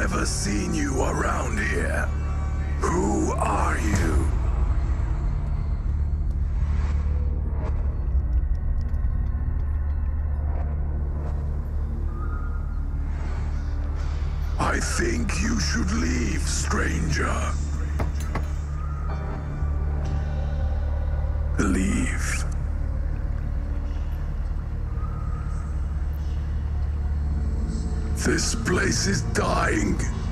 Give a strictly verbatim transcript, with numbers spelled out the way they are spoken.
never seen you around here. Who are you? I think you should leave, stranger. Leave. This place is dying.